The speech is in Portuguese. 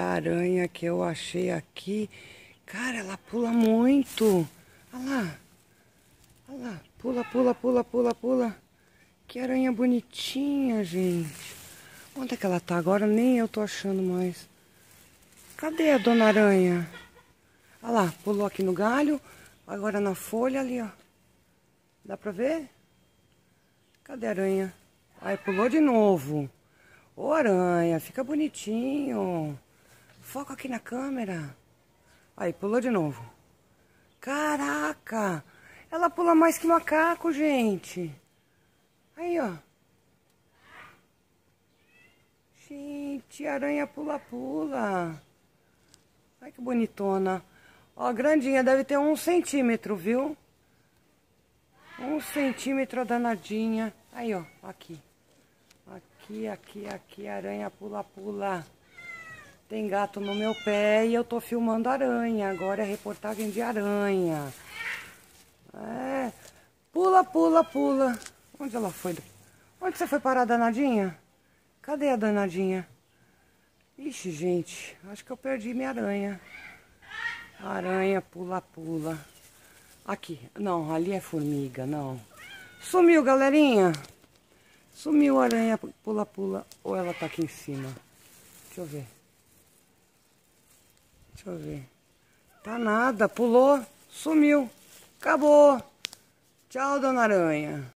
a aranha que eu achei aqui. Cara, ela pula muito. Olha lá. Olha lá. Pula, pula, pula, pula, pula. Que aranha bonitinha, gente. Onde é que ela tá? Agora nem eu tô achando mais. Cadê a dona aranha? Olha lá, pulou aqui no galho. Agora na folha ali, ó. Dá pra ver? Cadê a aranha? Aí pulou de novo. Ô aranha, fica bonitinho. Foca aqui na câmera. Aí, pulou de novo. Caraca! Ela pula mais que macaco, gente. Aí, ó. Gente, aranha pula-pula. Ai, que bonitona. Ó, grandinha, deve ter 1 centímetro, viu? 1 centímetro a danadinha. Aí, ó, aqui. Aqui, aqui, aqui, aranha pula-pula. Tem gato no meu pé e eu tô filmando aranha. Agora é reportagem de aranha. É. Pula, pula, pula. Onde ela foi? Onde você foi parar, danadinha? Cadê a danadinha? Ixi, gente. Acho que eu perdi minha aranha. Aranha pula, pula. Aqui. Não, ali é formiga, não. Sumiu, galerinha. Sumiu a aranha pula, pula. Ou ela tá aqui em cima? Deixa eu ver. Deixa eu ver. Tá nada, pulou, sumiu. Acabou. Tchau, dona aranha.